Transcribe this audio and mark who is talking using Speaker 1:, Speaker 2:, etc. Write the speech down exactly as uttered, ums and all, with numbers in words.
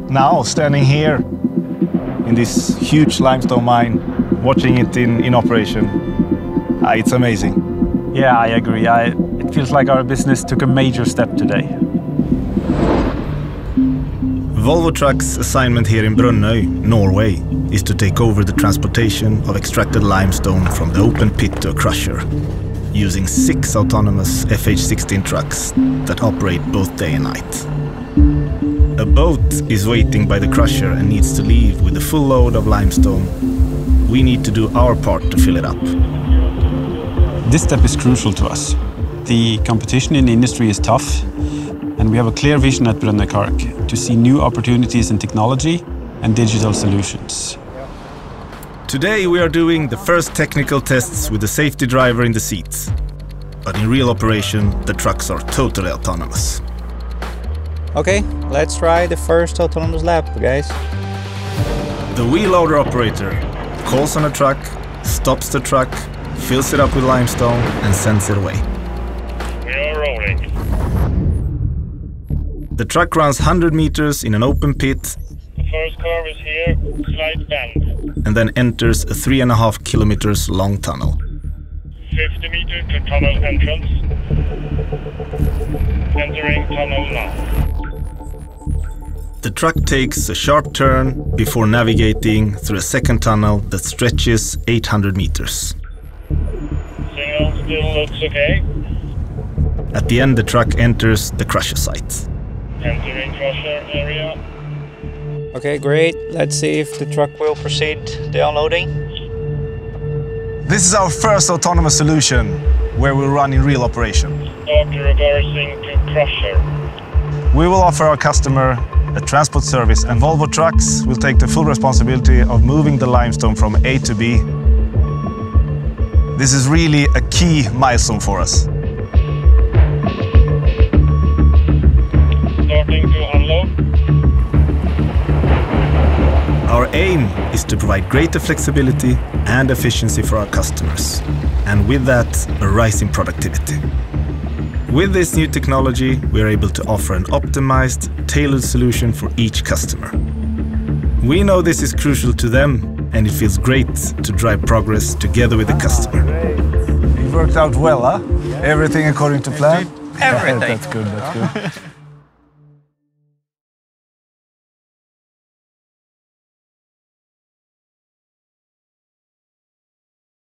Speaker 1: now standing here in this huge limestone mine, watching it in, in operation, uh, it's amazing.
Speaker 2: Yeah, I agree. I, it feels like our business took a major step today.
Speaker 1: Volvo Trucks' assignment here in Brønnøy, Norway, is to take over the transportation of extracted limestone from the open pit to a crusher, using six autonomous F H sixteen trucks that operate both day and night. A boat is waiting by the crusher and needs to leave with a full load of limestone. We need to do our part to fill it up.
Speaker 2: This step is crucial to us. The competition in the industry is tough, and we have a clear vision at Brønnøy Kalk to see new opportunities in technology and digital solutions.
Speaker 1: Today we are doing the first technical tests with the safety driver in the seat. But in real operation, the trucks are totally autonomous.
Speaker 3: Okay, let's try the first autonomous lap, guys.
Speaker 1: The wheel loader operator calls on a truck, stops the truck, fills it up with limestone and sends it away.
Speaker 4: We are rolling.
Speaker 1: The truck runs one hundred meters in an open pit.
Speaker 4: The first car is here, slight bend.
Speaker 1: And then enters a three and a half kilometers long tunnel.
Speaker 4: fifty meter to tunnel entrance. Entering tunnel now.
Speaker 1: The truck takes a sharp turn before navigating through a second tunnel that stretches eight hundred meters.
Speaker 4: Signal still looks okay.
Speaker 1: At the end, the truck enters the crusher site.
Speaker 4: Entering crusher area.
Speaker 3: Okay, great. Let's see if the truck will proceed the unloading.
Speaker 1: This is our first autonomous solution where we'll run in real operation.
Speaker 4: Start reversing to crusher.
Speaker 1: We will offer our customer a transport service, and Volvo Trucks will take the full responsibility of moving the limestone from A to B. This is really a key milestone for us.
Speaker 4: Starting to unload.
Speaker 1: Our aim is to provide greater flexibility and efficiency for our customers, and with that, a rise in productivity. With this new technology, we are able to offer an optimized, tailored solution for each customer. We know this is crucial to them, and it feels great to drive progress together with the customer.
Speaker 5: It worked out well, huh? Everything according to plan?
Speaker 3: Everything.
Speaker 5: That's good, that's good.